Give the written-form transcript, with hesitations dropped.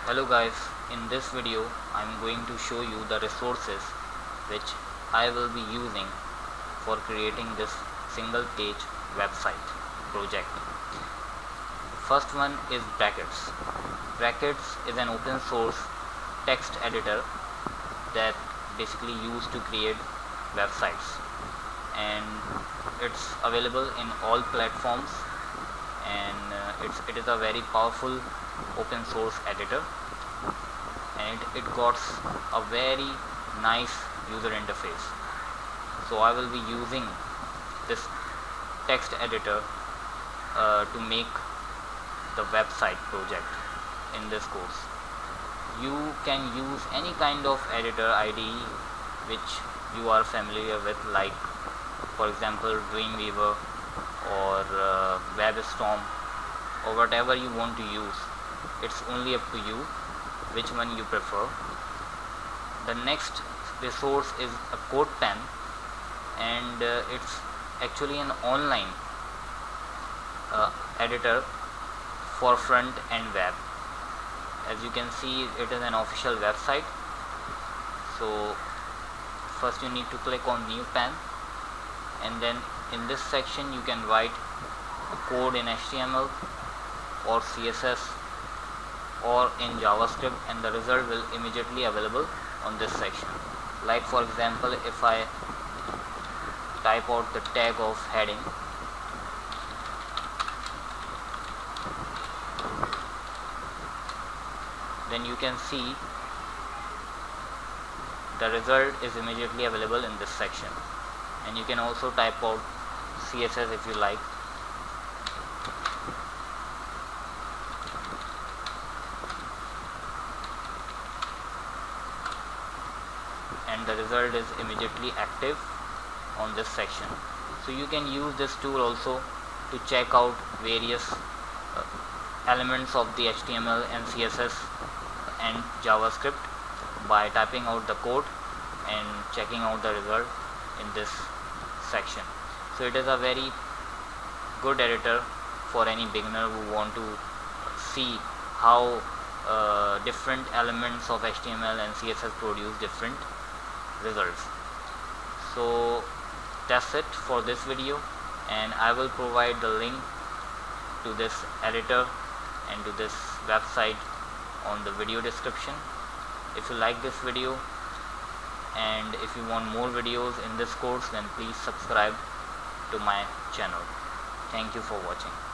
Hello guys, in this video I am going to show you the resources which I will be using for creating this single page website project. First one is Brackets. Brackets is an open source text editor that basically used to create websites, and it's available in all platforms, and it is a very powerful open source editor, and it got a very nice user interface. So I will be using this text editor to make the website project in this course. You can use any kind of editor IDE which you are familiar with, like for example Dreamweaver or WebStorm or whatever you want to use. It's only up to you which one you prefer. The next resource is a CodePen, and it's actually an online editor for front and web. As you can see, it is an official website. So first you need to click on New Pen, and then in this section you can write a code in HTML or CSS or in JavaScript, and the result will immediately available on this section. Like for example, if I type out the tag of heading, then you can see the result is immediately available in this section. And you can also type out CSS if you like. And the result is immediately active on this section. So you can use this tool also to check out various elements of the HTML and CSS and JavaScript by typing out the code and checking out the result in this section. So it is a very good editor for any beginner who want to see how different elements of HTML and CSS produce different results. So that's it for this video, and I will provide the link to this editor and to this website on the video description. If you like this video and if you want more videos in this course, then please subscribe to my channel. Thank you for watching.